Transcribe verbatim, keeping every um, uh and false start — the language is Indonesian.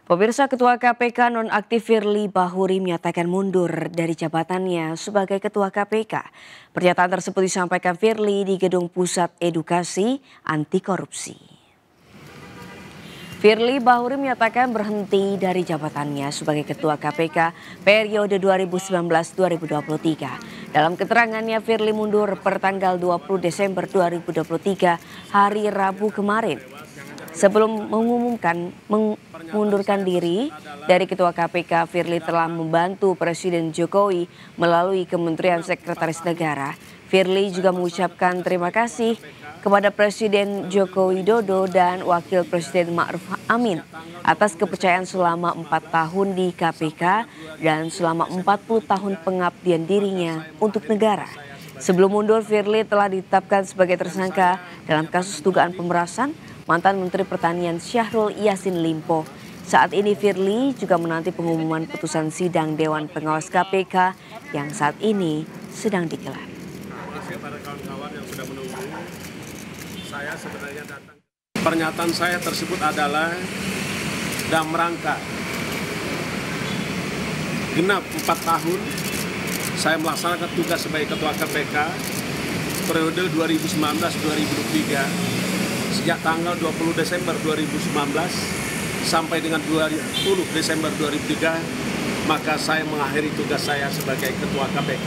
Pemirsa, Ketua K P K nonaktif Firly Bahuri menyatakan mundur dari jabatannya sebagai Ketua K P K. Pernyataan tersebut disampaikan Firly di Gedung Pusat Edukasi Anti Korupsi. Firly Bahuri menyatakan berhenti dari jabatannya sebagai Ketua K P K periode dua ribu sembilan belas dua ribu dua puluh tiga. Dalam keterangannya, Firly mundur per tanggal dua puluh Desember dua ribu dua puluh tiga, hari Rabu kemarin. Sebelum mengumumkan mengundurkan diri dari Ketua K P K, Firly telah membantu Presiden Jokowi melalui Kementerian Sekretaris Negara. Firly juga mengucapkan terima kasih kepada Presiden Joko Widodo dan Wakil Presiden Ma'ruf Amin atas kepercayaan selama empat tahun di K P K dan selama empat puluh tahun pengabdian dirinya untuk negara. Sebelum mundur, Firly telah ditetapkan sebagai tersangka dalam kasus dugaan pemerasan mantan Menteri Pertanian Syahrul Yassin Limpo. Saat ini Firly juga menanti pengumuman putusan sidang Dewan Pengawas K P K yang saat ini sedang digelar. Terima kasih pada kawan-kawan yang sudah menunggu. Saya sebenarnya datang. Pernyataan saya tersebut adalah dalam rangka genap empat tahun saya melaksanakan tugas sebagai Ketua K P K periode dua ribu sembilan belas dua ribu dua puluh tiga. Sejak tanggal dua puluh Desember dua ribu sembilan belas sampai dengan dua puluh Desember dua ribu tiga, maka saya mengakhiri tugas saya sebagai Ketua K P K.